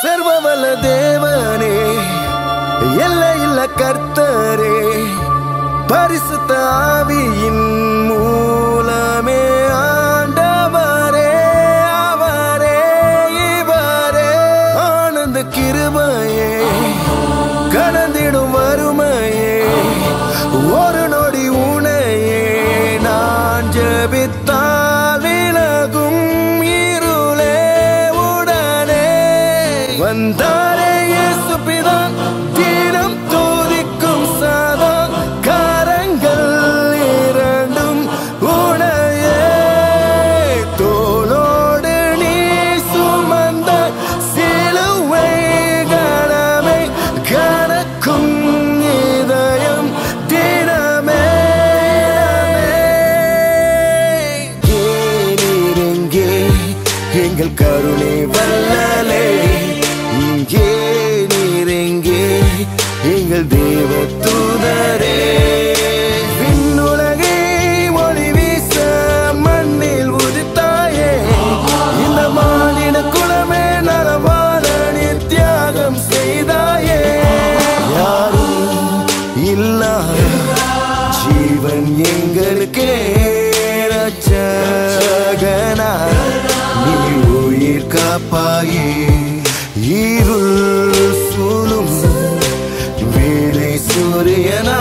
சர்வவல்ல தேவனே, எல்லையில்ல கர்த்தரே, பரிசுத்த ஆவியின் மூலமே ஆண்டவரே, அவரே இவரே, ஆனந்த கிருபையே, கடந்திடும் வறுமையே, ஒரு நொடி உனையே நான் ஜெபித்தால் விலகும் இருளே உடனே வந்தாரே இயேசு பிதா, தினம் துதிக்கும் சதா, கரங்கள் இரண்டும் உனையே, தோளோடு நீ சுமந்த சிலுவை கனமே, கனக்கும் இதயம் தினமே. நீரெங்கே எங்கள் கருணை வல்லலே, இங்கே நீரெங்கே எங்கள் தேவ தூதரே, விண்ணுலகை ஒளி வீச மண்ணில் உதித்தாயே, இந்த மானிட குலமே நலவாழ நீ தியாகம் செய்தாயே, யாரும் இல்லாத ஜீவன் எங்களுக்கே ரட்சகனா, நீ உயிர் காப்பாயே, இருள் சூழும் வேளை சூரியனா